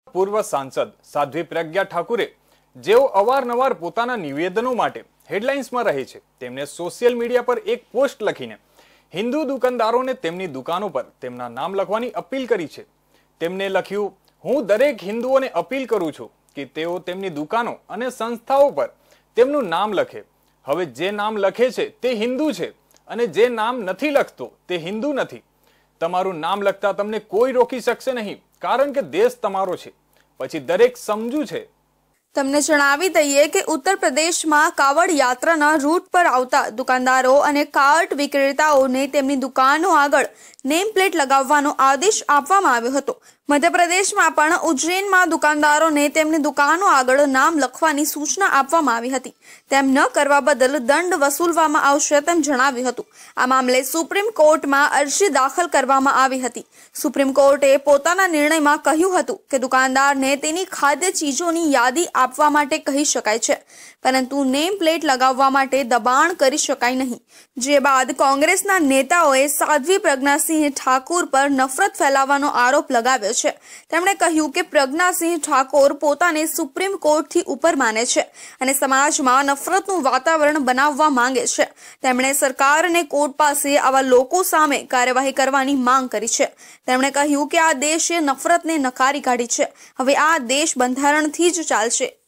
પૂર્વ સાંસદ સાધ્વી પ્રજ્ઞા ઠાકુરે જેઓ અવારનવાર પોતાના નિવેદનો માટે હેડલાઇન્સમાં રહે છે, તેમને સોશિયલ મીડિયા પર એક પોસ્ટ લખીને હિન્દુ દુકાનદારોને તેમની દુકાનો પર તેમના નામ લખવાની અપીલ કરી છે. તેમને લખ્યું, હું દરેક હિન્દુઓને અપીલ કરું છું કે તેઓ તેમની દુકાનો અને સંસ્થાઓ પર તેમનું નામ લખે. હવે જે નામ લખે છે તે હિન્દુ છે અને જે નામ નથી લખતો તે હિન્દુ નથી. તમારું નામ લખતા તમને કોઈ રોકી શકશે નહીં, કારણ કે દેશ તમારો છે. પછી દરેક સમજુ છે. તમને જણાવી દઈએ કે ઉત્તર પ્રદેશમાં કાવડ યાત્રાના રૂટ પર આવતા દુકાનદારો અને કાર્ટ વિક્રેતાઓને તેમની દુકાનો આગળ નેમ પ્લેટ લગાવવાનો આદેશ આપવામાં આવ્યો હતો. મધ્યપ્રદેશમાં પણ ઉજ્જૈનમાં દુકાનદારોને તેમની દુકાનો આગળ નામ લખવાની સૂચના આપવામાં આવી હતી. તેમ ન કરવા બદલ દંડ વસૂલવામાં આવશે તેમ જણાવ્યું હતું. આ મામલે સુપ્રીમ કોર્ટમાં અરજી દાખલ કરવામાં આવી હતી. સુપ્રીમ કોર્ટે પોતાના નિર્ણયમાં કહ્યું હતું કે દુકાનદારને તેની ખાદ્ય ચીજોની યાદી આપવા માટે કહી શકાય છે, પરંતુ નેમ પ્લેટ લગાવવા માટે દબાણ કરી શકાય નહીં. જે બાદ કોંગ્રેસના નેતાઓએ સાધ્વી પ્રજ્ઞાસિંહ ઠાકુર પર નફરત ફેલાવવાનો આરોપ લગાવ્યો છે. તેમણે કહ્યું કે પ્રજ્ઞાસિંહ ઠાકોર પોતાને સુપ્રીમ કોર્ટથી ઉપર માને છે અને સમાજમાં નફરતનું વાતાવરણ બનાવવા માંગે છે. તેમણે સરકારને કોર્ટ પાસે આવા લોકો સામે કાર્યવાહી કરવાની માંગ કરી છે. તેમણે કહ્યું કે આ દેશે નફરતને નકારી કાઢી છે. હવે આ દેશ બંધારણથી જ ચાલશે.